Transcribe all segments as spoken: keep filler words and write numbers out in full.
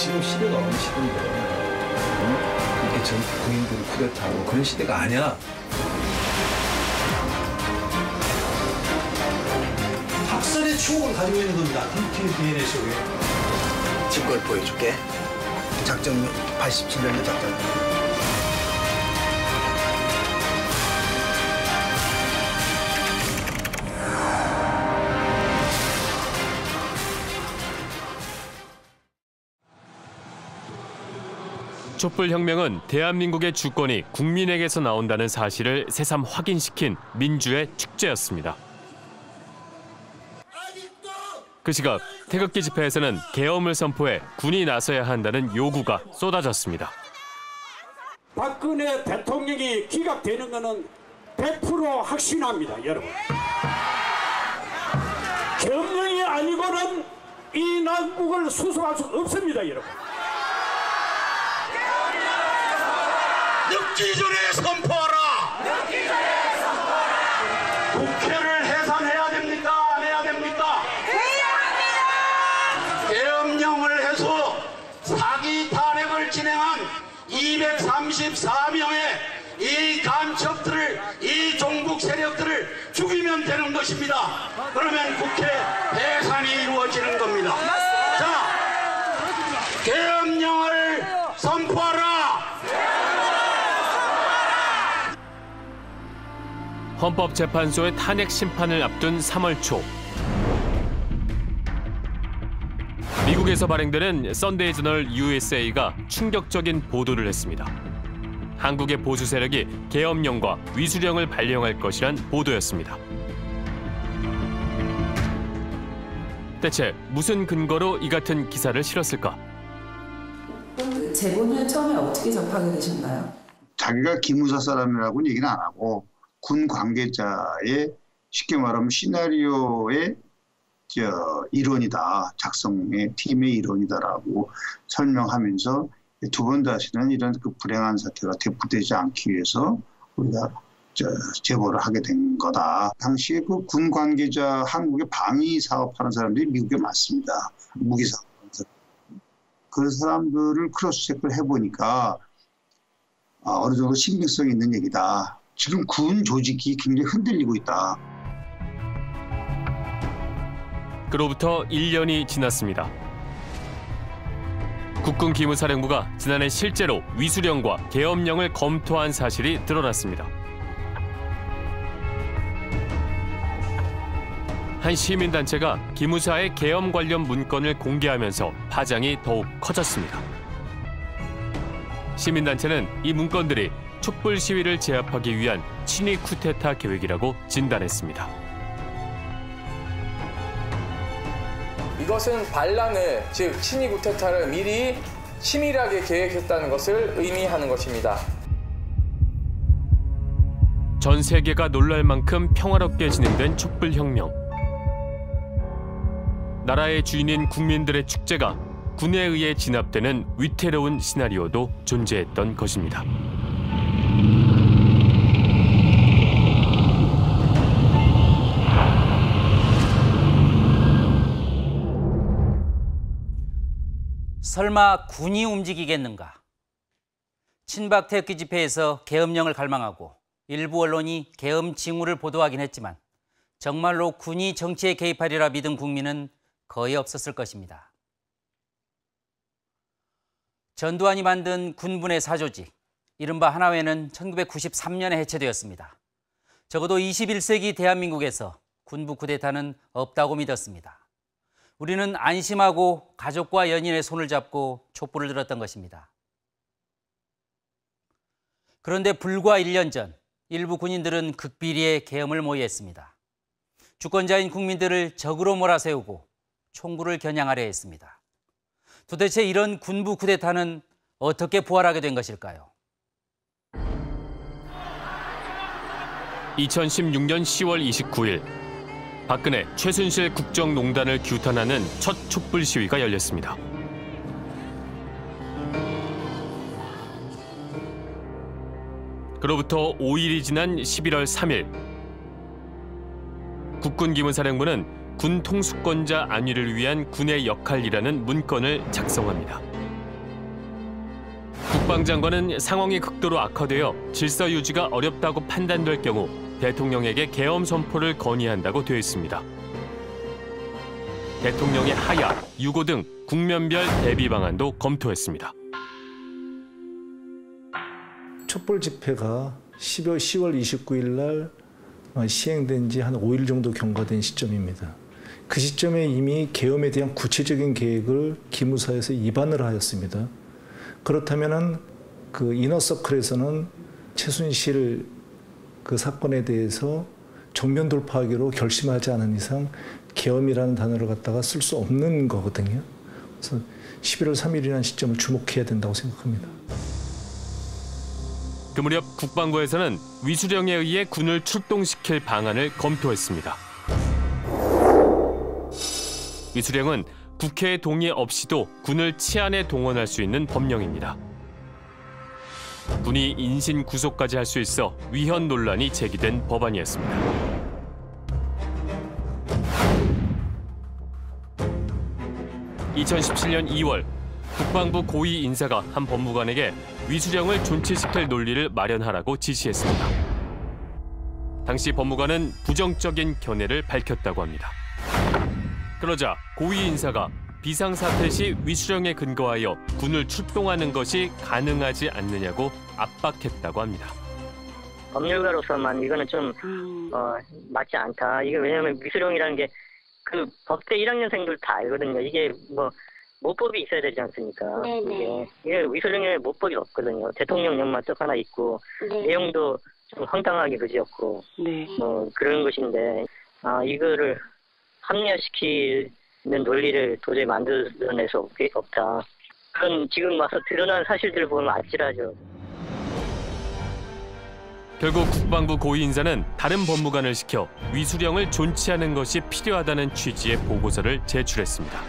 지금 시대가 어느 시대인데 응? 이렇게 전 군인들을 쿠데타하고 그런 시대가 아니야. 학살의 추억을 가지고 있는 겁니다. 팀 디엔에이 속에. 증거를 보여줄게. 작전 팔십칠 년도 작전. 촛불혁명은 대한민국의 주권이 국민에게서 나온다는 사실을 새삼 확인시킨 민주의 축제였습니다. 그 시각 태극기 집회에서는 계엄을 선포해 군이 나서야 한다는 요구가 쏟아졌습니다. 박근혜 대통령이 기각되는 것은 백 퍼센트 확신합니다, 여러분. 계엄령이 아니고는 이 난국을 수습할 수 없습니다, 여러분. 늦기 전에 선포하라! 늦기 전에 선포하라! 국회를 해산해야 됩니까? 안 해야 됩니까? 해야 합니다! 계엄령을 해서 사기 탄핵을 진행한 이백삼십사 명의 이 간첩들을, 이 종북 세력들을 죽이면 되는 것입니다. 그러면 국회 해산이 이루어지는 겁니다. 자, 계엄령을 선포하라! 헌법재판소의 탄핵 심판을 앞둔 삼월 초. 미국에서 발행되는 썬데이 저널 유에스에이가 충격적인 보도를 했습니다. 한국의 보수 세력이 계엄령과 위수령을 발령할 것이란 보도였습니다. 대체 무슨 근거로 이 같은 기사를 실었을까? 그 제보는 처음에 어떻게 접하게 되셨나요? 자기가 기무사 사람이라고는 얘기는 안 하고 군 관계자의 쉽게 말하면 시나리오의 저 일원이다, 작성의 팀의 일원이다라고 설명하면서 두 번 다시는 이런 그 불행한 사태가 되풀이되지 않기 위해서 우리가 저 제보를 하게 된 거다. 당시에 그 군 관계자 한국에 방위 사업하는 사람들이 미국에 많습니다. 무기 사업. 그 사람들을 크로스 체크를 해보니까 어느 정도 신빙성이 있는 얘기다. 지금 군 조직이 굉장히 흔들리고 있다. 그로부터 일 년이 지났습니다. 국군 기무사령부가 지난해 실제로 위수령과 계엄령을 검토한 사실이 드러났습니다. 한 시민단체가 기무사의 계엄 관련 문건을 공개하면서 파장이 더욱 커졌습니다. 시민단체는 이 문건들이 촛불 시위를 제압하기 위한 친위 쿠데타 계획이라고 진단했습니다. 이것은 반란을, 즉 친위 쿠데타를 미리 치밀하게 계획했다는 것을 의미하는 것입니다. 전 세계가 놀랄 만큼 평화롭게 진행된 촛불혁명. 나라의 주인인 국민들의 축제가 군에 의해 진압되는 위태로운 시나리오도 존재했던 것입니다. 설마 군이 움직이겠는가? 친박 태극기 집회에서 계엄령을 갈망하고 일부 언론이 계엄 징후를 보도하긴 했지만 정말로 군이 정치에 개입하리라 믿은 국민은 거의 없었을 것입니다. 전두환이 만든 군부의 사조직, 이른바 하나회는 천구백구십삼 년에 해체되었습니다. 적어도 이십일 세기 대한민국에서 군부 쿠데타는 없다고 믿었습니다. 우리는 안심하고 가족과 연인의 손을 잡고 촛불을 들었던 것입니다. 그런데 불과 일 년 전 일부 군인들은 극비리의 계엄을 모의했습니다. 주권자인 국민들을 적으로 몰아세우고 총구를 겨냥하려 했습니다. 도대체 이런 군부 쿠데타는 어떻게 부활하게 된 것일까요? 이천십육 년 시월 이십구일 박근혜, 최순실 국정농단을 규탄하는 첫 촛불 시위가 열렸습니다. 그로부터 오 일이 지난 십일월 삼일 국군기무사령부는 군 통수권자 안위를 위한 군의 역할이라는 문건을 작성합니다. 국방장관은 상황이 극도로 악화되어 질서 유지가 어렵다고 판단될 경우 대통령에게 계엄 선포를 건의한다고 되어 있습니다. 대통령의 하야, 유고 등 국면별 대비 방안도 검토했습니다. 촛불 집회가 시월 이십구일 날 시행된 지 한 오 일 정도 경과된 시점입니다. 그 시점에 이미 계엄에 대한 구체적인 계획을 기무사에서 입안을 하였습니다. 그렇다면은 그 이너서클에서는 최순실 그 사건에 대해서 정면 돌파하기로 결심하지 않은 이상 계엄이라는 단어를 갖다가 쓸 수 없는 거거든요. 그래서 십일월 삼일이라는 시점을 주목해야 된다고 생각합니다. 그 무렵 국방부에서는 위수령에 의해 군을 출동시킬 방안을 검토했습니다. 위수령은 국회의 동의 없이도 군을 치안에 동원할 수 있는 법령입니다. 군이 인신 구속까지 할 수 있어 위헌 논란이 제기된 법안이었습니다. 이천십칠년 이월 국방부 고위 인사가 한 법무관에게 위수령을 존치시킬 논리를 마련하라고 지시했습니다. 당시 법무관은 부정적인 견해를 밝혔다고 합니다. 그러자 고위 인사가 비상사태 시 위수령에 근거하여 군을 출동하는 것이 가능하지 않느냐고 압박했다고 합니다. 법률가로서만 이거는 좀 어, 맞지 않다. 이게 왜냐하면 위수령이라는 게 그 법대 일 학년생들 다 알거든요. 이게 뭐 모법이 있어야 되지 않습니까? 이게, 이게 위수령에 모법이 없거든요. 대통령령만 딱 하나 있고 네. 내용도 좀 황당하게 그지없고 네. 뭐 그런 것인데 아 이거를 합리화시키는 논리를 도저히 만들어낼 수 없다. 그건 지금 와서 드러난 사실들을 보면 아찔하죠. 결국 국방부 고위 인사는 다른 법무관을 시켜 위수령을 존치하는 것이 필요하다는 취지의 보고서를 제출했습니다.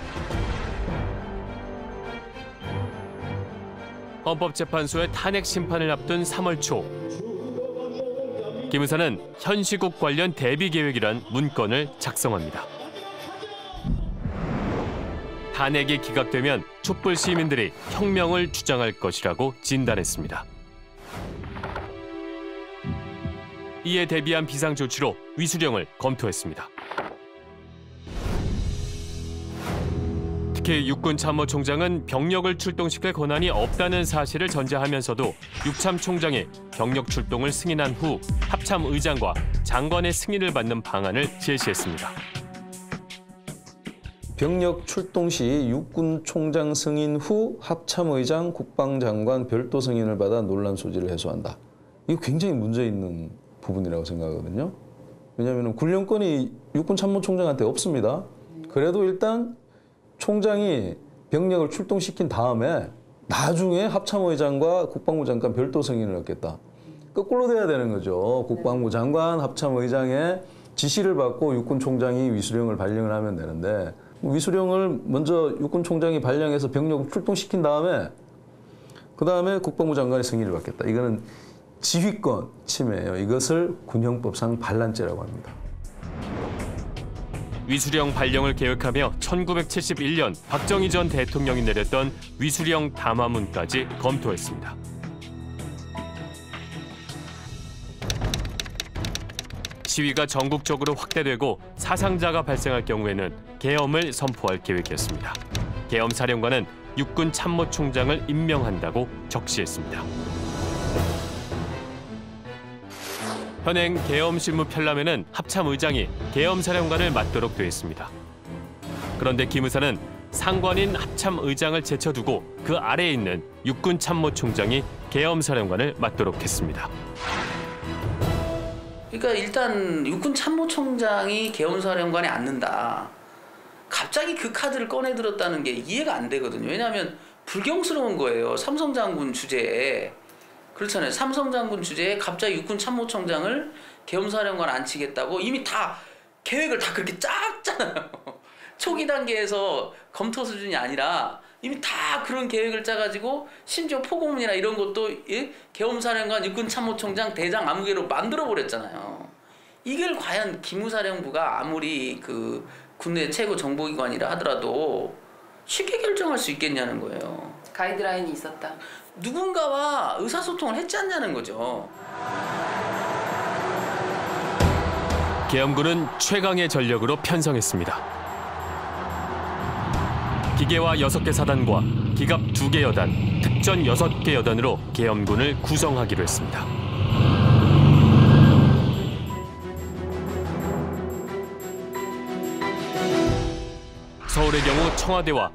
헌법재판소의 탄핵 심판을 앞둔 삼월 초, 김 의사는 현 시국 관련 대비 계획이란 문건을 작성합니다. 탄핵이 기각되면 촛불 시민들이 혁명을 주장할 것이라고 진단했습니다. 이에 대비한 비상조치로 위수령을 검토했습니다. 특히 육군참모총장은 병력을 출동시킬 권한이 없다는 사실을 전제하면서도 육참 총장이 병력 출동을 승인한 후 합참의장과 장관의 승인을 받는 방안을 제시했습니다. 병력 출동 시 육군 총장 승인 후 합참의장, 국방장관 별도 승인을 받아 논란 소지를 해소한다. 이거 굉장히 문제 있는 부분이라고 생각하거든요. 왜냐하면 군령권이 육군 참모총장한테 없습니다. 그래도 일단 총장이 병력을 출동시킨 다음에 나중에 합참의장과 국방부 장관 별도 승인을 얻겠다. 거꾸로 돼야 되는 거죠. 국방부 장관, 합참의장의 지시를 받고 육군 총장이 위수령을 발령을 하면 되는데 위수령을 먼저 육군 총장이 발령해서 병력을 출동시킨 다음에 그 다음에 국방부 장관의 승인을 받겠다. 이거는 지휘권 침해예요. 이것을 군형법상 반란죄라고 합니다. 위수령 발령을 계획하며 천구백칠십일년 박정희 전 대통령이 내렸던 위수령 담화문까지 검토했습니다. 시위가 전국적으로 확대되고 사상자가 발생할 경우에는 계엄을 선포할 계획이었습니다. 계엄 사령관은 육군 참모총장을 임명한다고 적시했습니다. 현행 계엄 실무 편람에는 합참의장이 계엄 사령관을 맡도록 되어 있습니다. 그런데 김 의사는 상관인 합참의장을 제쳐두고 그 아래에 있는 육군 참모총장이 계엄 사령관을 맡도록 했습니다. 그러니까 일단 육군 참모총장이 계엄 사령관에 앉는다. 갑자기 그 카드를 꺼내 들었다는 게 이해가 안 되거든요. 왜냐하면 불경스러운 거예요. 삼성 장군 주제에. 그렇잖아요. 삼성 장군 주제에 갑자기 육군 참모총장을 계엄사령관 앉히겠다고 이미 다 계획을 다 그렇게 짰잖아요. 초기 단계에서 검토 수준이 아니라 이미 다 그런 계획을 짜가지고 심지어 포고문이나 이런 것도 예? 계엄사령관, 육군 참모총장, 대장 아무개로 만들어버렸잖아요. 이걸 과연 기무사령부가 아무리 그 군내 최고 정보기관이라 하더라도 쉽게 결정할 수 있겠냐는 거예요. 가이드라인이 있었다. 누군가와 의사소통을 했지 않냐는 거죠. 계엄군은 최강의 전력으로 편성했습니다. 기계화 여섯 개 사단과 기갑 두 개 여단, 특전 여섯 개 여단으로 계엄군을 구성하기로 했습니다. 서울의 경우 청와대와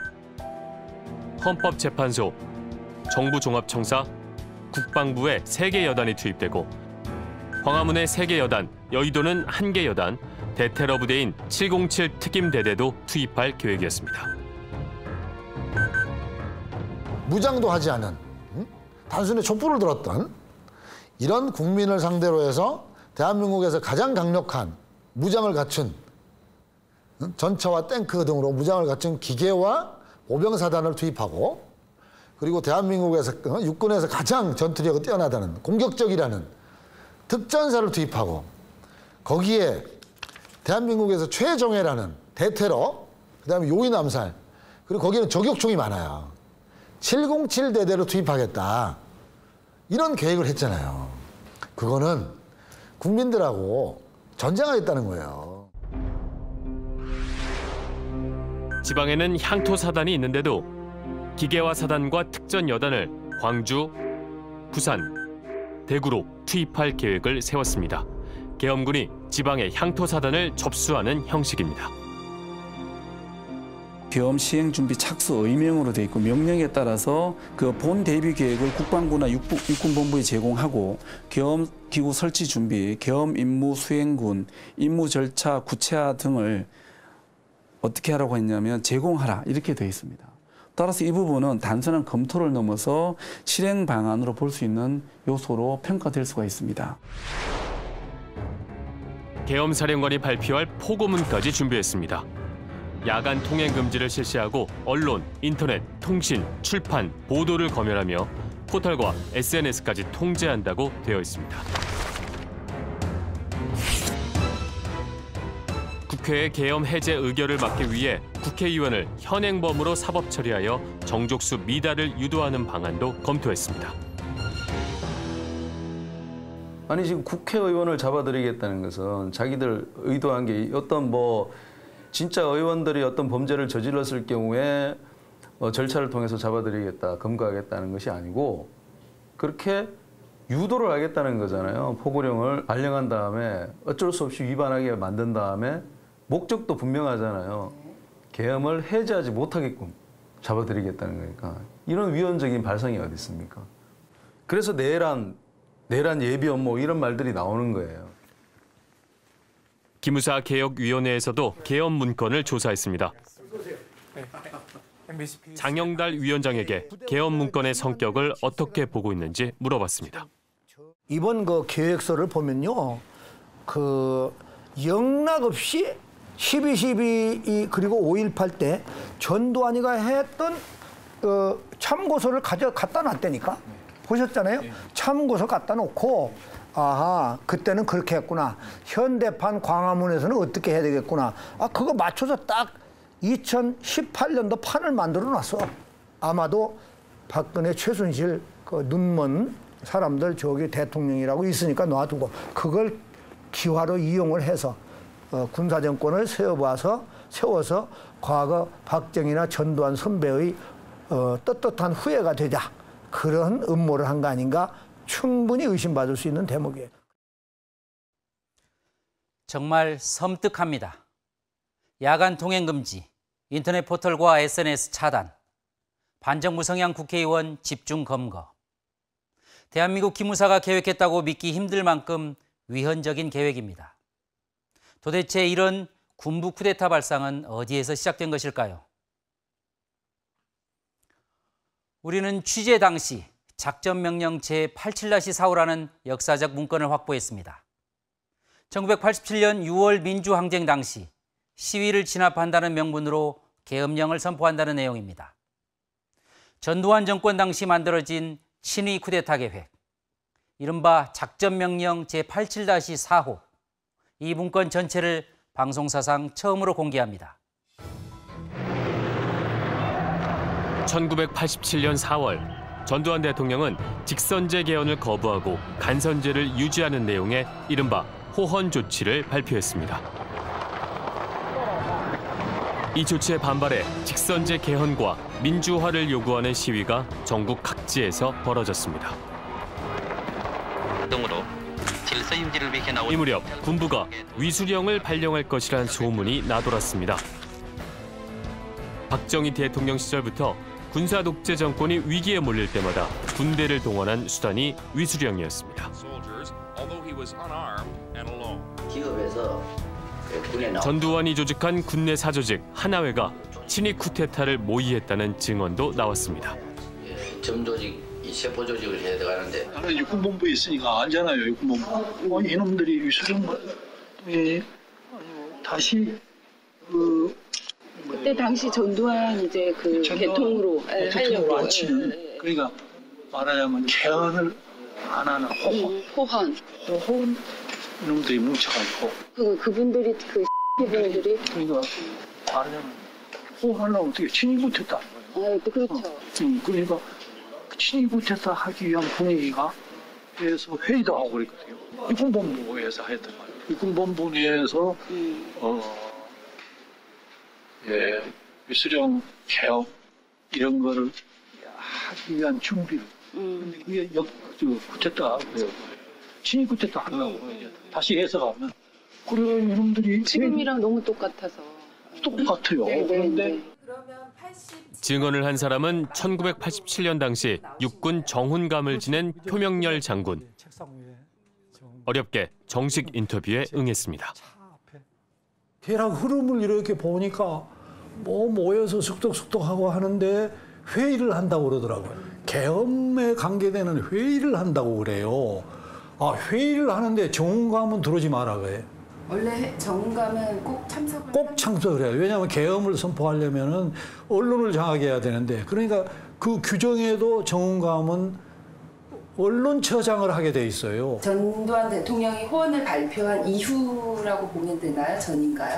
헌법재판소, 정부종합청사, 국방부의 세 개 여단이 투입되고 광화문의 세 개 여단, 여의도는 한 개 여단, 대테러 부대인 칠공칠 특임대대도 투입할 계획이었습니다. 무장도 하지 않은 응? 단순히 촛불을 들었던 이런 국민을 상대로 해서 대한민국에서 가장 강력한 무장을 갖춘 응? 전차와 탱크 등으로 무장을 갖춘 기계와 보병사단을 투입하고 그리고 대한민국에서 어? 육군에서 가장 전투력이 뛰어나다는 공격적이라는 특전사를 투입하고 거기에 대한민국에서 최정예라는 대테러 그다음에 요인 암살 그리고 거기는 저격총이 많아요. 칠공칠 대대로 투입하겠다. 이런 계획을 했잖아요. 그거는 국민들하고 전쟁하겠다는 거예요. 지방에는 향토 사단이 있는데도 기계화 사단과 특전 여단을 광주, 부산, 대구로 투입할 계획을 세웠습니다. 계엄군이 지방의 향토 사단을 접수하는 형식입니다. 계엄 시행 준비 착수 의명으로 돼 있고 명령에 따라서 그 본 대비 계획을 국방부나 육부, 육군본부에 제공하고 계엄 기구 설치 준비, 계엄 임무 수행군, 임무 절차 구체화 등을 어떻게 하라고 했냐면 제공하라 이렇게 돼 있습니다. 따라서 이 부분은 단순한 검토를 넘어서 실행 방안으로 볼 수 있는 요소로 평가될 수가 있습니다. 계엄사령관이 발표할 포고문까지 준비했습니다. 야간 통행 금지를 실시하고 언론, 인터넷, 통신, 출판, 보도를 검열하며 포털과 에스엔에스까지 통제한다고 되어 있습니다. 국회의 계엄 해제 의결을 막기 위해 국회의원을 현행범으로 사법 처리하여 정족수 미달을 유도하는 방안도 검토했습니다. 아니 지금 국회의원을 잡아들이겠다는 것은 자기들 의도한 게 어떤 뭐 진짜 의원들이 어떤 범죄를 저질렀을 경우에 어, 절차를 통해서 잡아들이겠다, 검거하겠다는 것이 아니고 그렇게 유도를 하겠다는 거잖아요. 포고령을 발령한 다음에 어쩔 수 없이 위반하게 만든 다음에 목적도 분명하잖아요. 계엄을 해제하지 못하게끔 잡아들이겠다는 거니까 이런 위헌적인 발상이 어디 있습니까? 그래서 내란, 내란 예비 업무 이런 말들이 나오는 거예요. 기무사 개혁위원회에서도 계엄 문건을 조사했습니다. 장영달 위원장에게 계엄 문건의 성격을 어떻게 보고 있는지 물어봤습니다. 이번 그 계획서를 보면요, 그 영락 없이 십이 십이 그리고 오일팔 때 전두환이가 했던 어, 참고서를 가져 갖다 놨다니까. 보셨잖아요. 참고서 갖다 놓고 아하 그때는 그렇게 했구나. 현대판 광화문에서는 어떻게 해야 되겠구나. 아 그거 맞춰서 딱 이천십팔 년도 판을 만들어 놨어. 아마도 박근혜, 최순실 그 눈먼 사람들 저기 대통령이라고 있으니까 놔두고 그걸 기화로 이용을 해서 어, 군사정권을 세워봐서 세워서 과거 박정희나 전두환 선배의 어, 떳떳한 후예가 되자. 그런 음모를 한 거 아닌가 충분히 의심받을 수 있는 대목이에요. 정말 섬뜩합니다. 야간 통행 금지, 인터넷 포털과 에스엔에스 차단, 반정부 성향 국회의원 집중 검거. 대한민국 기무사가 계획했다고 믿기 힘들 만큼 위헌적인 계획입니다. 도대체 이런 군부 쿠데타 발상은 어디에서 시작된 것일까요? 우리는 취재 당시 작전명령 제팔십칠 사호라는 역사적 문건을 확보했습니다. 천구백팔십칠 년 유월 민주항쟁 당시 시위를 진압한다는 명분으로 계엄령을 선포한다는 내용입니다. 전두환 정권 당시 만들어진 친위 쿠데타 계획, 이른바 작전명령 제팔십칠 사호, 이 문건 전체를 방송사상 처음으로 공개합니다. 천구백팔십칠 년 사월 전두환 대통령은 직선제 개헌을 거부하고 간선제를 유지하는 내용의 이른바 호헌 조치를 발표했습니다. 이 조치에 반발해 직선제 개헌과 민주화를 요구하는 시위가 전국 각지에서 벌어졌습니다. 등으로 질서 유지를 위해 나온 이 무렵 군부가 위수령을 발령할 것이란 소문이 나돌았습니다. 박정희 대통령 시절부터 군사 독재 정권이 위기에 몰릴 때마다 군대를 동원한 수단이 위수령이었습니다. 기업에서 군에 나온 전두환이 조직한 군내 사조직 하나회가 친위 쿠데타를 모의했다는 증언도 나왔습니다. 점조직, 이 세포 조직을 해야 되는데 나는 육군본부에 있으니까 알잖아요. 육군본부. 아니, 이놈들이 위수령에 다시 그 그때 당시 전두환 이제 그 개통으로 예, 하려고 안 치는 예, 예. 그러니까 말하자면 개헌을 안 하는 호헌. 음, 호헌. 호헌 이놈들이 뭉쳐가지고. 그 그분들이 그 분들이 그러니까 말하자면 호헌을 어떻게 친위 쿠데타. 아, 또 그렇죠. 어, 음, 그러니까 친위 쿠데타 하기 위한 분위기가 해서 회의도 하고 그랬거든요. 육군본부에서 했던 거예요. 육군본부 내에서 음. 어. 예, 위수령 개혁 이런 거를 하기 위한 준비를. 음. 근데 그게 역, 저, 쿠데타, 친위 쿠데타 하려고 이제 다시 해석하면 그래 이놈들이 지금이랑 너무 똑같아서 똑같아요. 네, 네, 그런데 네. 증언을 한 사람은 천구백팔십칠 년 당시 육군 정훈감을 지낸 표명열 장군. 어렵게 정식 인터뷰에 응했습니다. 대략 흐름을 이렇게 보니까 뭐 모여서 숙덕숙덕하고 하는데 회의를 한다고 그러더라고요. 계엄에 관계되는 회의를 한다고 그래요. 아, 회의를 하는데 정훈감은 들어오지 마라 그래. 원래 정감은 꼭 참석을 꼭 참석을 해요. 왜냐하면 계엄을 선포하려면은 언론을 장악해야 되는데, 그러니까 그 규정에도 정훈감은 언론처장을 하게 돼 있어요. 전두환 대통령이 호언을 발표한 이후라고 보면 되나요? 전인가요?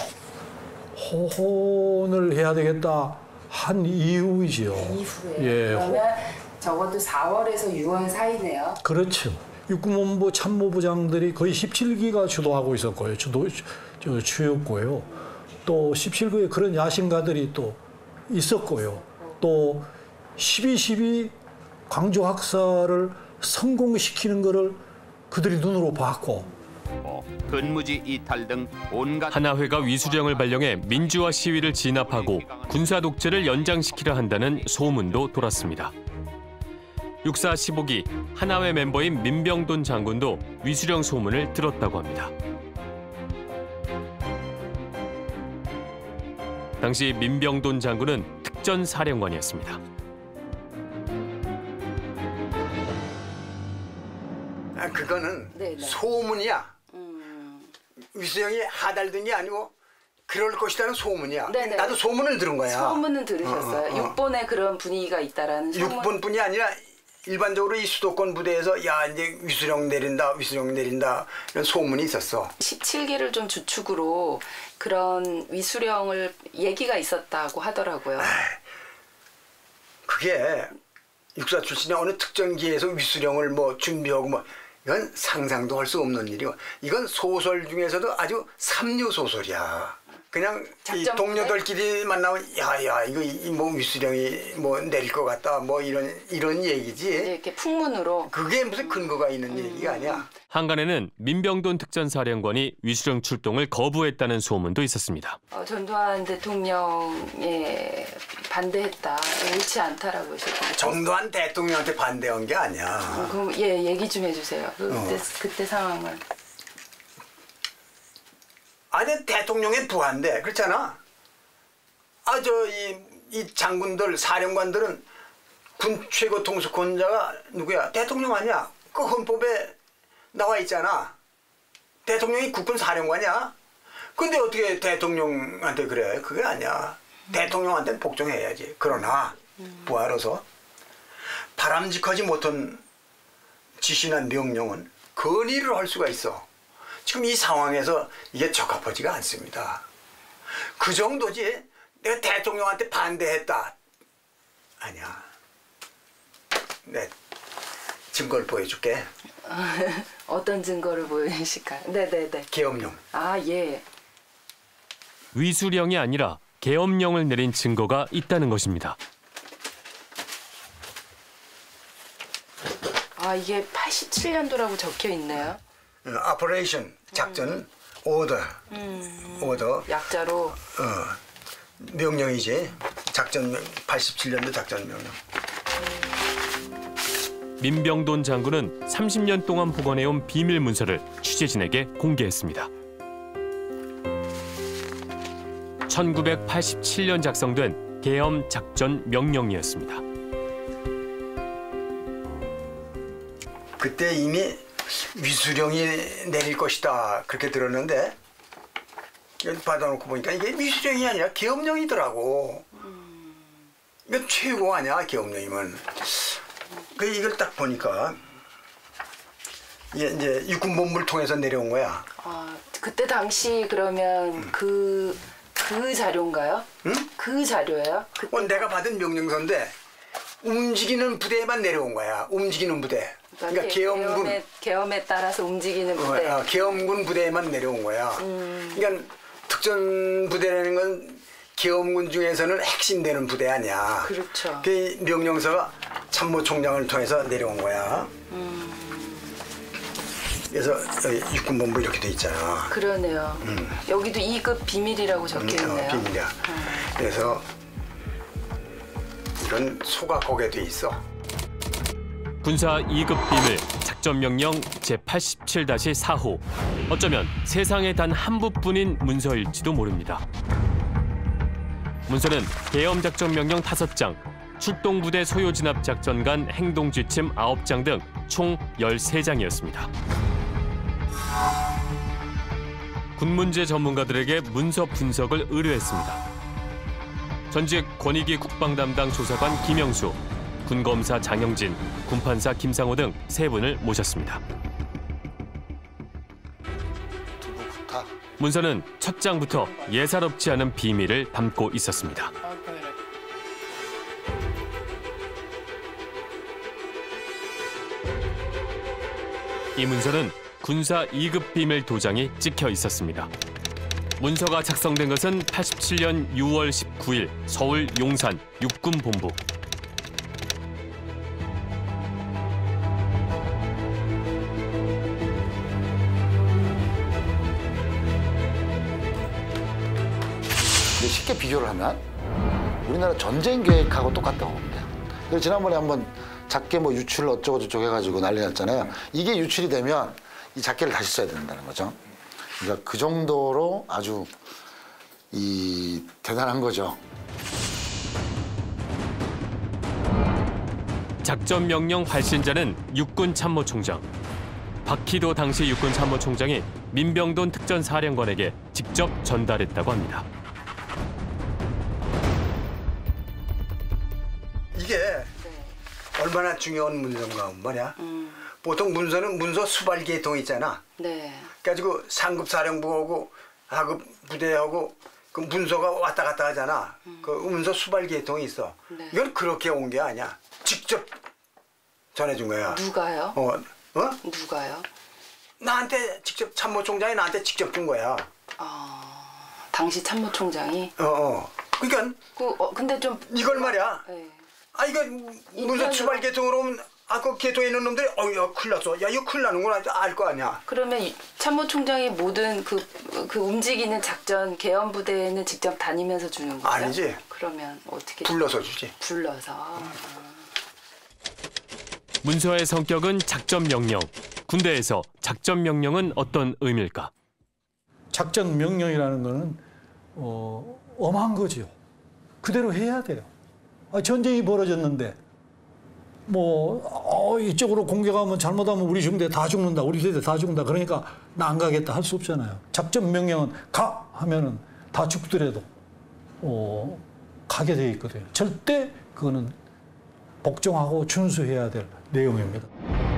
호언을 해야 되겠다 한 이후이지요. 이후에. 예. 그러면 적어도 사월에서 유월 사이네요. 그렇죠. 육군본부 참모부장들이 거의 십칠 기가 주도하고 있었고요. 주도, 저, 주였고요. 또 십칠 기에 그런 야심가들이 또 있었고요. 또 십이 십이 광주 학살을 성공시키는 것을 그들이 눈으로 봤고. 근무지 이탈 등 온갖 하나회가 위수령을 발령해 민주화 시위를 진압하고 군사 독재를 연장시키려 한다는 소문도 돌았습니다. 육사 십오 기 하나회 멤버인 민병돈 장군도 위수령 소문을 들었다고 합니다. 당시 민병돈 장군은 특전사령관이었습니다. 아, 그거는 네네. 소문이야. 음. 위수령이 하달던 게 아니고 그럴 것이라는 소문이야. 네네. 나도 소문을 들은 거야. 소문은 들으셨어요. 어, 어, 어. 육본에 그런 분위기가 있다라는 소문. 육본뿐이 아니라 일반적으로 이 수도권 부대에서 야 이제 위수령 내린다, 위수령 내린다 이런 소문이 있었어. 십칠 기를 좀 주축으로 그런 위수령을 얘기가 있었다고 하더라고요. 그게 육사 출신의 어느 특정 기에서 위수령을 뭐 준비하고 뭐 이건 상상도 할 수 없는 일이고 이건 소설 중에서도 아주 삼류 소설이야. 그냥 이 동료들끼리 만나면 야야 이거 이 뭐 위수령이 뭐 내릴 것 같다 뭐 이런 이런 얘기지. 네, 이렇게 풍문으로. 그게 무슨 근거가 있는 음. 얘기가 아니야. 한간에는 민병돈 특전사령관이 위수령 출동을 거부했다는 소문도 있었습니다. 어, 전두환 대통령에 반대했다, 옳지 않다라고 하셨거든요. 전두환 대통령한테 반대한 게 아니야. 어, 그럼 예 얘기 좀 해주세요. 그때 어. 그때 상황을. 아니 대통령의 부하인데 그렇잖아. 아 저 이 이 장군들 사령관들은 군 최고 통수권자가 누구야? 대통령 아니야? 그 헌법에 나와 있잖아. 대통령이 국군 사령관이야. 근데 어떻게 대통령한테 그래? 그게 아니야. 대통령한테는 복종해야지. 그러나 부하로서 바람직하지 못한 지시나 명령은 건의를 할 수가 있어. 지금 이 상황에서 이게 적합하지가 않습니다. 그 정도지. 내가 대통령한테 반대했다. 아니야. 네, 증거를 보여줄게. 어떤 증거를 보여주실까요? 네네네. 계엄령. 아 예. 위수령이 아니라 계엄령을 내린 증거가 있다는 것입니다. 아 이게 팔십칠 년도라고 적혀 있네요. 오퍼레이션 작전 오더. 음, 오더. 약자로. 어, 명령이지. 작전 팔십칠 년도 작전 명령. 민병돈 장군은 삼십 년 동안 보관해온 비밀 문서를 취재진에게 공개했습니다. 천구백팔십칠 년 작성된 계엄 작전 명령이었습니다. 그때 이미 위수령이 내릴 것이다 그렇게 들었는데 받아놓고 보니까 이게 위수령이 아니라 계엄령이더라고. 이건 최고 아니야 계엄령이면. 그 이걸 딱 보니까 이게 이제 육군본부를 통해서 내려온 거야. 아 그때 당시 그러면 그 그 자료인가요? 응? 그 자료예요? 어, 내가 받은 명령서인데 움직이는 부대에만 내려온 거야. 움직이는 부대. 그러니까, 그러니까 계엄군 계엄에, 계엄에 따라서 움직이는 부대. 어, 어, 계엄군 부대에만 내려온 거야. 음. 그러니까 특전 부대라는 건 계엄군 중에서는 핵심되는 부대 아니야. 그렇죠. 그 명령서가 참모총장을 통해서 내려온 거야. 음. 그래서 육군본부 이렇게 돼 있잖아. 그러네요. 음. 여기도 이 급 비밀이라고 적혀 있네요. 음, 어, 비밀이야. 음. 그래서 이런 소각곡에 돼 있어. 군사 이 급 비밀 작전명령 제팔십칠 다시 사 호. 어쩌면 세상에 단 한 부뿐인 문서일지도 모릅니다. 문서는 계엄작전명령 다섯 장, 출동부대 소요진압작전간 행동지침 아홉 장 등 총 열세 장이었습니다. 군문제 전문가들에게 문서 분석을 의뢰했습니다. 전직 권익위 국방담당 조사관 김영수, 군검사 장영진, 군판사 김상호 등 세 분을 모셨습니다. 문서는 첫 장부터 예사롭지 않은 비밀을 담고 있었습니다. 이 문서는 군사 이 급 비밀 도장이 찍혀 있었습니다. 문서가 작성된 것은 팔십칠 년 유월 십구일 서울 용산 육군본부. 쉽게 비교를 하면 우리나라 전쟁 계획하고 똑같다고 봅니다. 그래서 지난번에 한번 작게 뭐 유출 어쩌고 저쩌고 해가지고 난리 났잖아요. 이게 유출이 되면 이 작계를 다시 써야 된다는 거죠. 그러니까 그 정도로 아주 이 대단한 거죠. 작전명령 발신자는 육군참모총장. 박희도 당시 육군참모총장이 민병돈 특전사령관에게 직접 전달했다고 합니다. 이게 얼마나 중요한 문서인가 말이야. 음. 보통 문서는 문서 수발 계통 있잖아. 네. 그래가지고 상급 사령부하고 하급 부대하고 그 문서가 왔다 갔다 하잖아. 음. 그 문서 수발 계통이 있어. 네. 이건 그렇게 온 게 아니야. 직접 전해준 거야. 누가요? 어, 어? 누가요? 나한테 직접 참모총장이 나한테 직접 준 거야. 아, 당시 참모총장이? 어, 어. 그러니까. 그, 어, 근데 좀 이걸 말이야. 네. 아 이거 문서 수발 계통으로 오면 아 그 계통에 있는 놈들이 어야 큰일 났어. 야 이거 큰일 나는구나 알 거 아니야. 그러면 참모총장이 모든 그, 그 움직이는 작전 계엄 부대에는 직접 다니면서 주는 거예요? 아니지. 그러면 어떻게? 불러서 주지. 불러서. 음. 문서의 성격은 작전 명령. 군대에서 작전 명령은 어떤 의미일까? 작전 명령이라는 거는 어, 엄한 거죠. 그대로 해야 돼요. 아, 전쟁이 벌어졌는데 뭐 어, 이쪽으로 공격하면 잘못하면 우리 중대 다 죽는다. 우리 세대 다 죽는다. 그러니까 나 안 가겠다 할 수 없잖아요. 작전 명령은 가 하면은 다 죽더라도 어, 가게 돼 있거든요. 절대 그거는 복종하고 준수해야 될 내용입니다.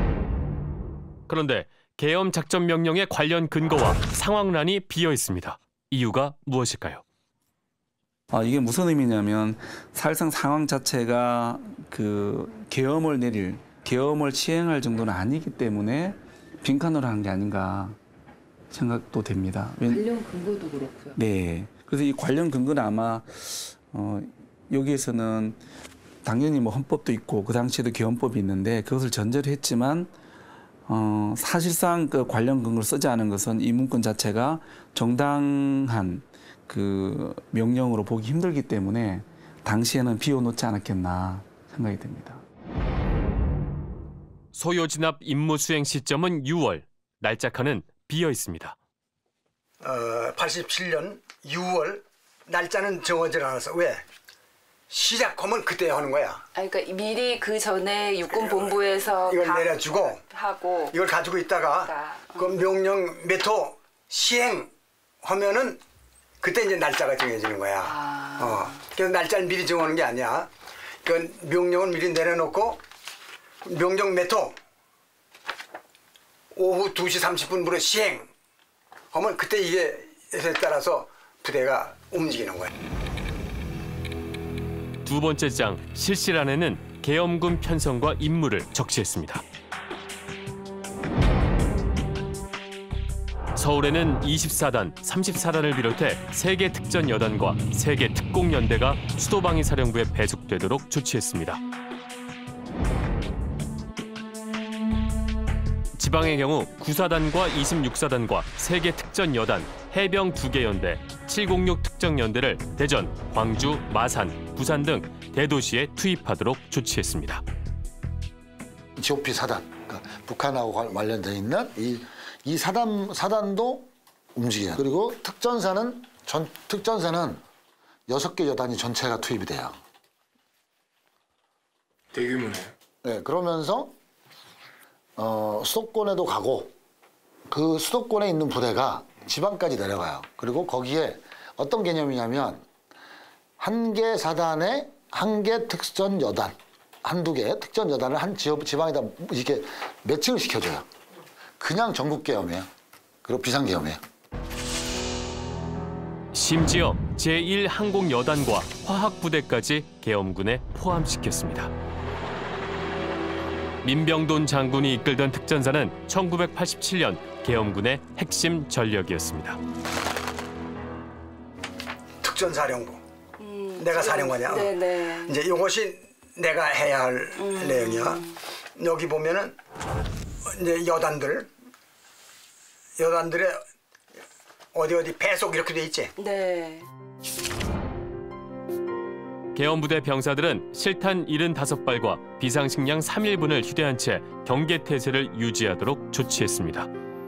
그런데 계엄 작전 명령의 관련 근거와 상황란이 비어 있습니다. 이유가 무엇일까요? 아, 이게 무슨 의미냐면 사실상 상황 자체가 그 계엄을 내릴, 계엄을 시행할 정도는 아니기 때문에 빈칸으로 한 게 아닌가 생각도 됩니다. 관련 근거도 그렇고요. 네. 그래서 이 관련 근거는 아마 어, 여기에서는 당연히 뭐 헌법도 있고 그 당시에도 계엄법이 있는데 그것을 전제로 했지만 어, 사실상 그 관련 근거를 쓰지 않은 것은 이 문건 자체가 정당한 그 명령으로 보기 힘들기 때문에 당시에는 비워놓지 않았겠나 생각이 됩니다. 소요 진압 임무 수행 시점은 유월, 날짜칸은 비어 있습니다. 어, 팔십칠 년 유월 날짜는 정하지 않았어. 왜? 시작하면 그때 하는 거야. 아, 그러니까 미리 그 전에 육군본부에서 이걸 내려주고 하고 이걸 가지고 있다가 그 명령 몇 호 시행하면은 그때 이제 날짜가 정해지는 거야. 아. 어. 그래서 날짜를 미리 정하는 게 아니야. 그 명령을 미리 내려놓고 명령 몇 호 오후 두 시 삼십 분부로 시행하면 그때 이게 따라서 부대가 움직이는 거야. 두 번째 장 실시란에는 계엄군 편성과 임무를 적시했습니다. 서울에는 이십사 단, 삼십사 단을 비롯해 세 개 특전 여단과 세 개 특공연대가 수도방위 사령부에 배속되도록 조치했습니다. 지방의 경우 구사 단과 이십육 사 단과 세 개 특전 여단, 해병 두 개 연대, 칠공육 특정연대를 대전, 광주, 마산, 부산 등 대도시에 투입하도록 조치했습니다. 지오피 사단, 그러니까 북한하고 관련되어 있는 이, 이 사단, 사단도 움직여요. 그리고 특전사는, 전, 특전사는 여섯 개 여단이 전체가 투입이 돼요. 대규모네요. 네, 그러면서 어, 수도권에도 가고 그 수도권에 있는 부대가 지방까지 내려가요. 그리고 거기에 어떤 개념이냐면 한 개 사단에 한 개 특전 여단, 한두 개 특전 여단을 한 지역, 지방에다 이렇게 매칭을 시켜줘요. 그냥 전국 계엄이에요. 그리고 비상 계엄이에요. 심지어 제일 항공여단과 화학부대까지 계엄군에 포함시켰습니다. 민병돈 장군이 이끌던 특전사는 천구백팔십칠 년 계엄군의 핵심 전력이었습니다. 특전사령부. 음, 내가 사령관이야. 네네. 이제 이것이 내가 해야 할 음. 내용이야. 여기 보면은 이제 여단들, 여단들의 어디 어디 배속 이렇게 돼 있지. 네. 계엄부대 병사들은 실탄 칠십오 발과 비상식량 삼 인분을 휴대한 채 경계태세를 유지하도록 조치했습니다.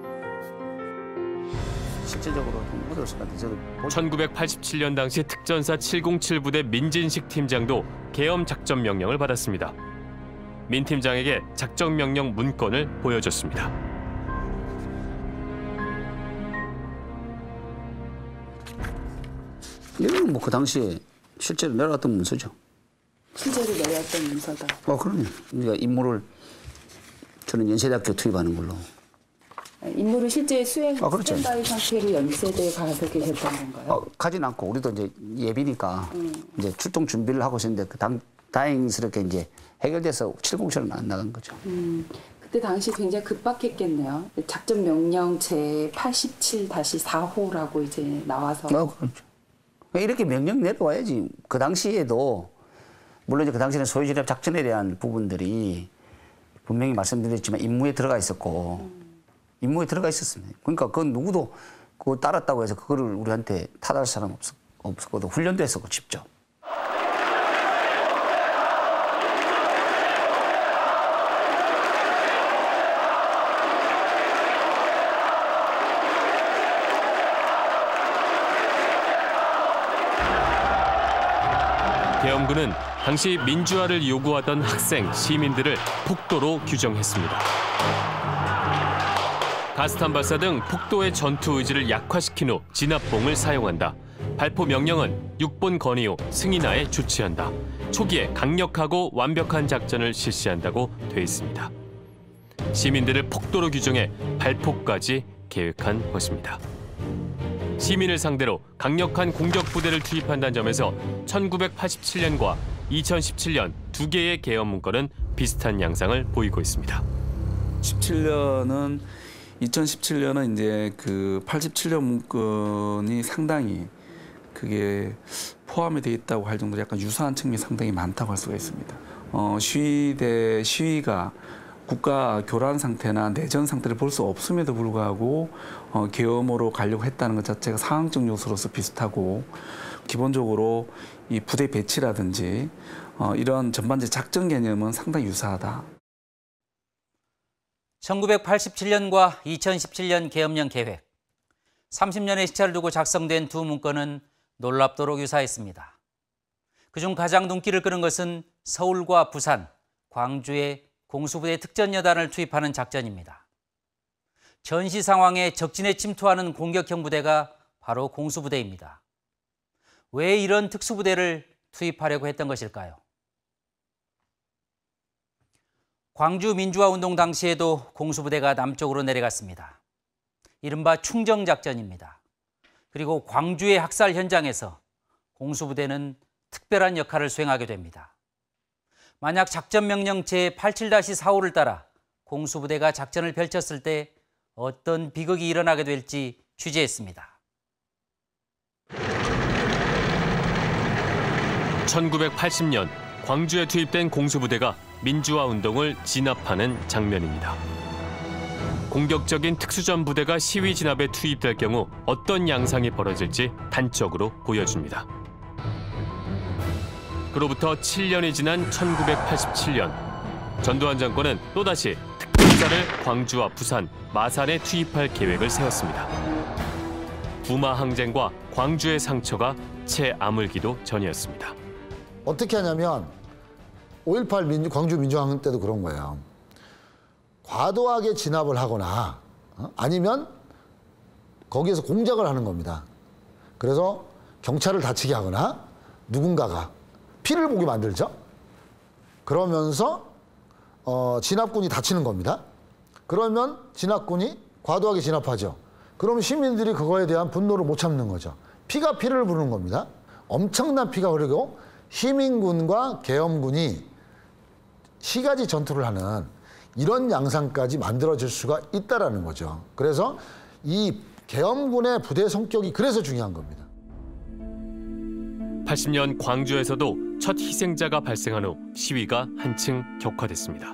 실제적으로 못할 수가 있어요. 천구백팔십칠 년 당시 특전사 칠공칠 부대 민진식 팀장도 계엄 작전 명령을 받았습니다. 민 팀장에게 작전 명령 문건을 보여줬습니다. 이건 뭐 그 당시에 실제로 내려왔던 문서죠. 실제로 내려왔던 문서다. 어, 그럼요. 우리가 임무를 저는 연세대학교 투입하는 걸로. 임무를 실제 수행 아, 그렇죠. 스탠바이 상태로 연세대에 가서 계셨던 건가요? 어, 가진 않고 우리도 이제 예비니까 음. 이제 출동 준비를 하고 있었는데 그 당, 다행스럽게 이제 해결돼서 칠공칠은 안 나간 거죠. 음, 그때 당시 굉장히 급박했겠네요. 작전 명령 제 팔십칠 다시 사 호라고 이제 나와서. 어, 그렇죠. 이렇게 명령 내려와야지. 그 당시에도 물론 이제 그 당시에는 소유진압 작전에 대한 부분들이 분명히 말씀드렸지만 임무에 들어가 있었고 음. 임무에 들어가 있었습니다. 그러니까 그건 누구도 그거 따랐다고 해서 그거를 우리한테 탓할 사람 없었, 없었거든. 훈련도 했었고 직접. 계엄군은 당시 민주화를 요구하던 학생, 시민들을 폭도로 규정했습니다. 가스탄 발사 등 폭도의 전투 의지를 약화시킨 후 진압봉을 사용한다. 발포 명령은 육본 건의 후 승인하에 조치한다. 초기에 강력하고 완벽한 작전을 실시한다고 돼 있습니다. 시민들을 폭도로 규정해 발포까지 계획한 것입니다. 시민을 상대로 강력한 공격 부대를 투입한다는 점에서 천구백팔십칠 년과 이천십칠 년 두 개의 계엄 문건은 비슷한 양상을 보이고 있습니다. 십칠 년은 이천십칠 년은 이제 그 팔십칠 년 문건이 상당히 그게 포함이 돼 있다고 할 정도로 약간 유사한 측면이 상당히 많다고 할 수가 있습니다. 어, 시위대 시위가 국가 교란 상태나 내전 상태를 볼 수 없음에도 불구하고 어, 계엄으로 가려고 했다는 것 자체가 상황적 요소로서 비슷하고, 기본적으로 이 부대 배치라든지 어, 이런 전반적 작전 개념은 상당히 유사하다. 천구백팔십칠 년과 이천십칠 년 계엄령 계획, 삼십 년의 시차를 두고 작성된 두 문건은 놀랍도록 유사했습니다. 그중 가장 눈길을 끄는 것은 서울과 부산, 광주의 공수부대 특전여단을 투입하는 작전입니다. 전시 상황에 적진에 침투하는 공격형 부대가 바로 공수부대입니다. 왜 이런 특수부대를 투입하려고 했던 것일까요? 광주 민주화운동 당시에도 공수부대가 남쪽으로 내려갔습니다. 이른바 충정작전입니다. 그리고 광주의 학살 현장에서 공수부대는 특별한 역할을 수행하게 됩니다. 만약 작전명령 제팔십칠 다시 사호를 따라 공수부대가 작전을 펼쳤을 때 어떤 비극이 일어나게 될지 취재했습니다. 천구백팔십 년 광주에 투입된 공수부대가 민주화운동을 진압하는 장면입니다. 공격적인 특수전 부대가 시위 진압에 투입될 경우 어떤 양상이 벌어질지 단적으로 보여줍니다. 그로부터 칠 년이 지난 천구백팔십칠 년, 전두환 정권은 또다시 특전사를 광주와 부산, 마산에 투입할 계획을 세웠습니다. 부마 항쟁과 광주의 상처가 채 아물기도 전이었습니다. 어떻게 하냐면 오일팔 민주, 광주 민주항쟁 때도 그런 거예요. 과도하게 진압을 하거나 어? 아니면 거기에서 공작을 하는 겁니다. 그래서 경찰을 다치게 하거나 누군가가 피를 보게 만들죠. 그러면서 어, 진압군이 다치는 겁니다. 그러면 진압군이 과도하게 진압하죠. 그러면 시민들이 그거에 대한 분노를 못 참는 거죠. 피가 피를 부르는 겁니다. 엄청난 피가 흐르고 시민군과 계엄군이 시가지 전투를 하는 이런 양상까지 만들어질 수가 있다라는 거죠. 그래서 이 계엄군의 부대 성격이 그래서 중요한 겁니다. 팔십 년 광주에서도 첫 희생자가 발생한 후 시위가 한층 격화됐습니다.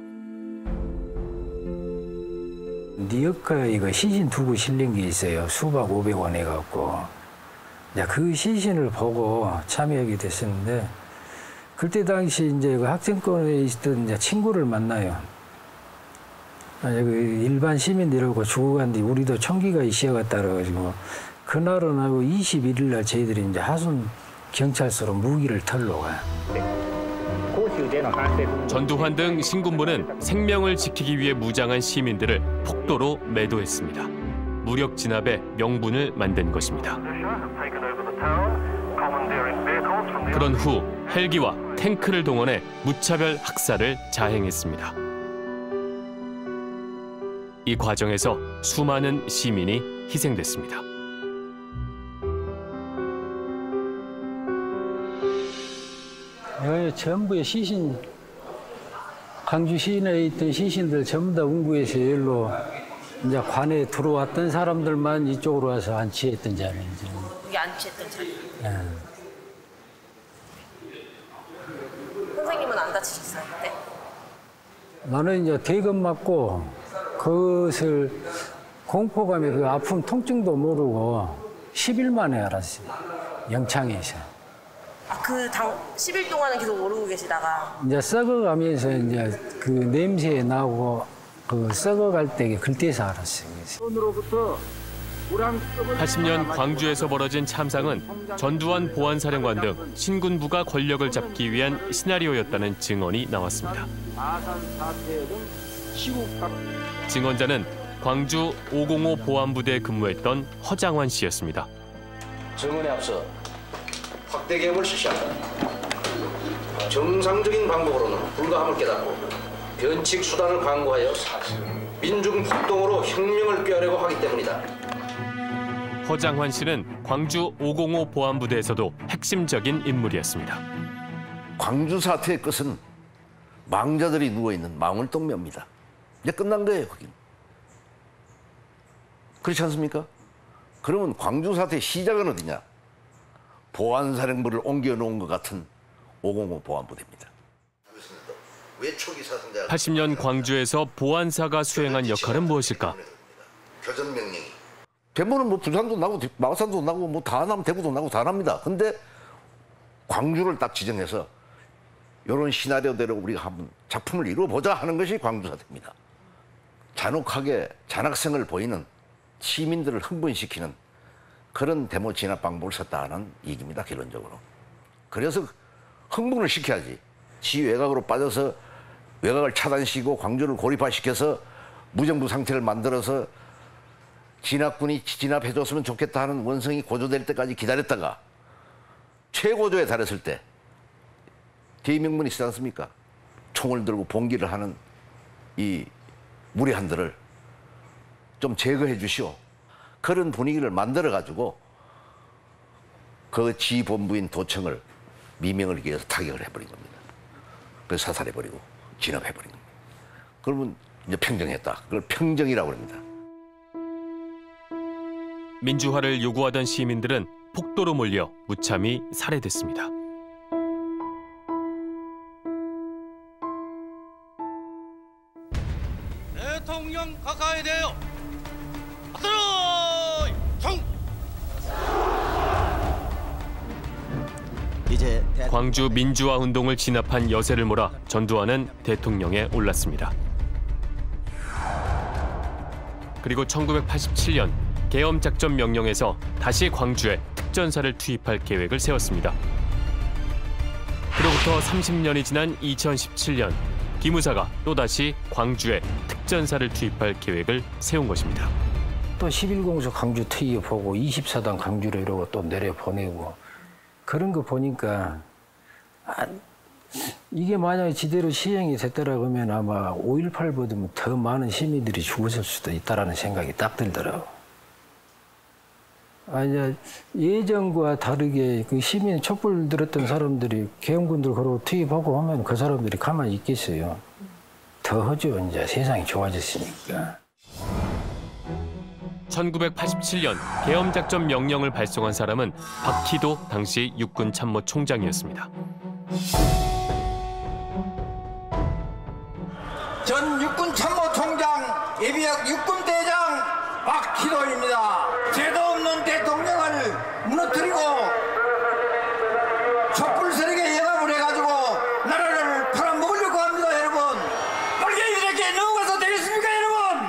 니어카 이거 시신 두고 실린 게 있어요. 수박 오백 원 해갖고. 그 시신을 보고 참여하게 됐었는데, 그때 당시 이제 그 학생권에 있던 이제 친구를 만나요. 아니, 그 일반 시민들하고 죽어간 뒤 우리도 총기가 있어갔다 그래가지고, 그날은 하고 이십일 일 날 저희들이 이제 하순 경찰서로 무기를 털러 가요. 전두환 등 신군부는 생명을 지키기 위해 무장한 시민들을 폭도로 매도했습니다. 무력 진압의 명분을 만든 것입니다. 그런 후 헬기와 탱크를 동원해 무차별 학살을 자행했습니다. 이 과정에서 수많은 시민이 희생됐습니다. 여기 전부의 시신, 광주 시내에 있던 시신들 전부 다 운구해서 여기로 이제 관에 들어왔던 사람들만 이쪽으로 와서 안치했던 자리인지. 여기 안치했던 자리. 네. 선생님은 안 다치셨어요 그때? 나는 이제 대금 맞고 그것을 공포감에 그 아픔 통증도 모르고 십 일 만에 알았어요. 영창에서. 아, 그 당 십 일 동안은 계속 모르고 계시다가 이제 썩어가면서 이제 그 냄새 나고 그 썩어갈 때 그때서 알았어요. 손으로부터 팔십 년 광주에서 벌어진 참상은 전두환 보안사령관 등 신군부가 권력을 잡기 위한 시나리오였다는 증언이 나왔습니다. 증언자는 광주 오공오 보안부대에 근무했던 허장환 씨였습니다. 증언에 앞서 확대 계획을 실시한다. 정상적인 방법으로는 불가함을 깨닫고 변칙 수단을 강구하여 민중 폭동으로 혁명을 꾀하려고 하기 때문이다. 허장환 씨는 광주 오공오 보안부대에서도 핵심적인 인물이었습니다. 광주 사태의 끝은 망자들이 누워있는 망월동묘입니다. 이제 끝난 거예요, 거긴. 그렇지 않습니까? 그러면 광주 사태의 시작은 어디냐? 보안사령부를 옮겨놓은 것 같은 오공오 보안부대입니다. 팔십 년 광주에서 보안사가 수행한 역할은 무엇일까? 교전 명령이. 대부분은 뭐 부산도 나고 마산도 나고 뭐 다 나면 대구도 나고 다 납니다. 근데 광주를 딱 지정해서 이런 시나리오대로 우리가 한번 작품을 이루어보자 하는 것이 광주 사태입니다. 잔혹하게 잔악성을 보이는 시민들을 흥분시키는 그런 데모 진압 방법을 썼다는 얘기입니다, 결론적으로. 그래서 흥분을 시켜야지. 지 외곽으로 빠져서 외곽을 차단시키고 광주를 고립화시켜서 무정부 상태를 만들어서 진압군이 진압해줬으면 좋겠다 하는 원성이 고조될 때까지 기다렸다가 최고조에 달했을 때 대의명분이 있지 않습니까? 총을 들고 봉기를 하는 이 무리한들을 좀 제거해 주시오. 그런 분위기를 만들어가지고 그 지본부인 도청을 미명을 위해서 타격을 해버린 겁니다. 그래서 사살해버리고 진압해버린 겁니다. 그러면 이제 평정했다. 그걸 평정이라고 합니다. 민주화를 요구하던 시민들은 폭도로 몰려 무참히 살해됐습니다. 대통령 가까이 대요. 앞으로 정. 이제 광주 민주화 운동을 진압한 여세를 몰아 전두환은 대통령에 올랐습니다. 그리고 천구백팔십칠 년 계엄 작전 명령에서 다시 광주에 특전사를 투입할 계획을 세웠습니다. 그로부터 삼십 년이 지난 이천십칠 년 기무사가 또다시 광주에 특전사를 투입할 계획을 세운 것입니다. 또 십일 공수 광주 투입하고 이십사 단 광주로 이러고 또 내려보내고 그런 거 보니까 아, 이게 만약에 제대로 시행이 됐더라 그러면 아마 오일팔보다 더 많은 시민들이 죽었을 수도 있다라는 생각이 딱 들더라고. 아니, 예전과 다르게 그 시민 촛불 들었던 사람들이 계엄군들 그러고 투입하고 하면 그 사람들이 가만히 있겠어요. 더 하죠. 이제 세상이 좋아졌으니까. 천구백팔십칠 년 계엄 작전 명령을 발송한 사람은 박희도 당시 육군 참모 총장이었습니다. 전 육군 참모 총장 예비역 육군 대장 박희도입니다. 죄도 없는 대통령을 무너뜨리고 촛불 세력에 연합을 해가지고 나라를 팔아먹으려고 합니다, 여러분. 빨갱이들에게 넘어가서 되겠습니까, 여러분?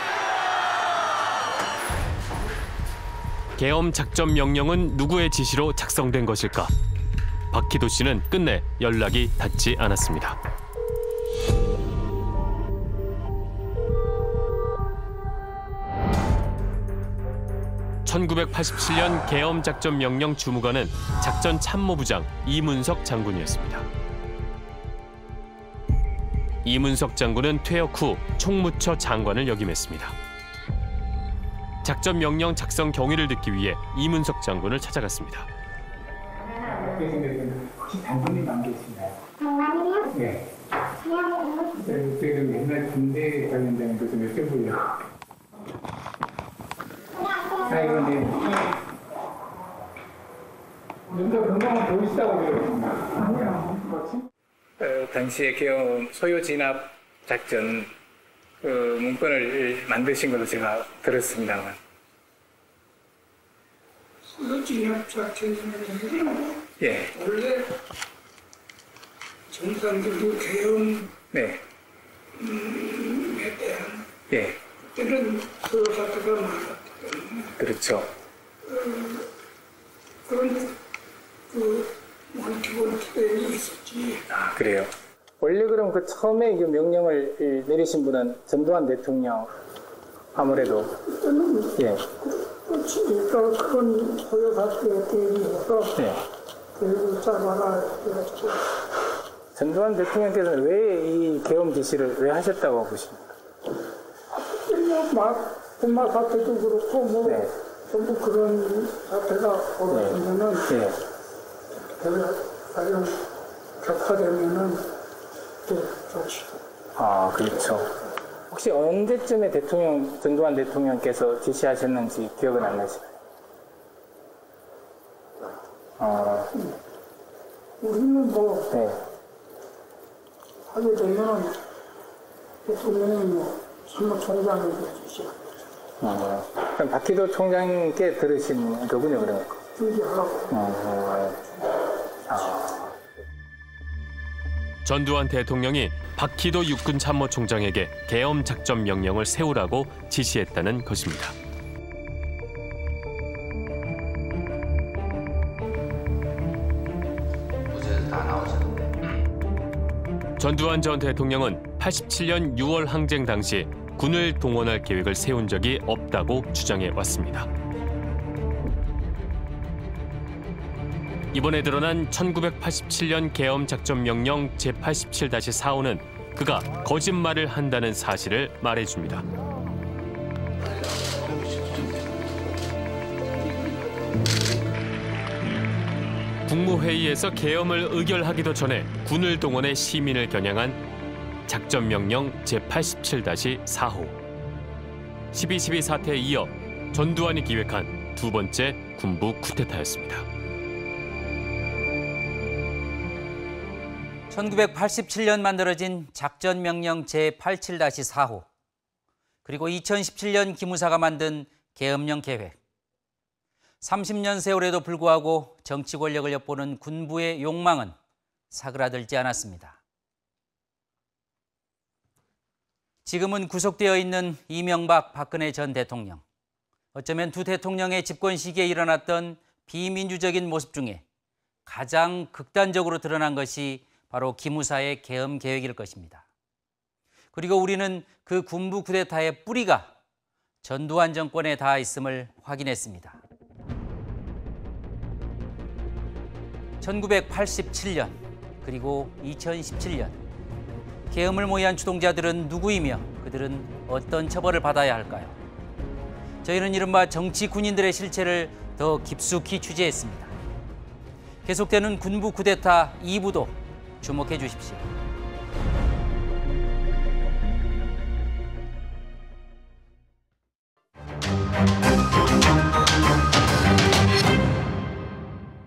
계엄 작전 명령은 누구의 지시로 작성된 것일까? 박희도 씨는 끝내 연락이 닿지 않았습니다. 천구백팔십칠 년 계엄 작전 명령 주무관은 작전 참모부장 이문석 장군이었습니다. 이문석 장군은 퇴역 후 총무처 장관을 역임했습니다. 작전 명령 작성 경위를 듣기 위해 이문석 장군을 찾아갔습니다. 혹시 단군님 안 계시나요? 장관님이요? 네. 그래서 옛날 군대 관련된 거 좀 여쭤보려고. 아이고님. 눈도 건강은 보이시다고 그러거든요. 아니요. 어, 당시에 계엄 소요 진압 작전 그 문건을 만드신 걸로 제가 들었습니다만. 소요 진압 작전이라는 예. 원래 정상적인 계엄 네. 음, 에 대한 예. 그때는 소요 사태가 많았기 때문에 그렇죠. 어, 그런 그 원티원티가 있었지. 아 그래요. 원래 그럼 그 처음에 그 명령을 내리신 분은 전두환 대통령 아무래도 그때는 예. 그러니까 큰 소요 사태에 대비해서 네. 계획을 짜봐라 해가지고 전두환 대통령께서는 왜 이 계엄 지시를 왜 하셨다고 보십니까? 그냥 막 분마 사태도 그렇고 뭐 네. 전부 그런 사태가 벌어지면은 네. 내가 가령 격화되면은 또 좋지. 아, 그렇죠. 혹시 언제쯤에 대통령, 전두환 대통령께서 지시하셨는지 기억은 안 나시나요? 아, 우리는 뭐 네. 하게 되면 대통령이 뭐 사무총장을 주시고 아, 그럼 박희도 총장께 들으신 거군요, 그러면. 준비하고. 아, 아. 전두환 대통령이 박희도 육군 참모총장에게 계엄 작전 명령을 세우라고 지시했다는 것입니다. 무대에서 다 나오셨는데. 전두환 전 대통령은 팔십칠 년 유월 항쟁 당시 군을 동원할 계획을 세운 적이 없다고 주장해 왔습니다. 이번에 드러난 천구백팔십칠 년 계엄 작전 명령 제팔십칠 다시 사호는 그가 거짓말을 한다는 사실을 말해줍니다. 국무회의에서 계엄을 의결하기도 전에 군을 동원해 시민을 겨냥한 작전 명령 제팔십칠 다시 사호. 십이 십이 사태에 이어 전두환이 기획한 두 번째 군부 쿠데타였습니다. 천구백팔십칠 년 만들어진 작전명령 제팔십칠 다시 사호, 그리고 이천십칠 년 기무사가 만든 계엄령 계획. 삼십 년 세월에도 불구하고 정치 권력을 엿보는 군부의 욕망은 사그라들지 않았습니다. 지금은 구속되어 있는 이명박, 박근혜 전 대통령. 어쩌면 두 대통령의 집권 시기에 일어났던 비민주적인 모습 중에 가장 극단적으로 드러난 것이 바로 기무사의 계엄 계획일 것입니다. 그리고 우리는 그 군부 쿠데타의 뿌리가 전두환 정권에 닿아 있음을 확인했습니다. 천구백팔십칠 년 그리고 이천십칠 년 계엄을 모의한 주동자들은 누구이며 그들은 어떤 처벌을 받아야 할까요? 저희는 이른바 정치 군인들의 실체를 더 깊숙이 취재했습니다. 계속되는 군부 쿠데타 이 부도 주목해 주십시오.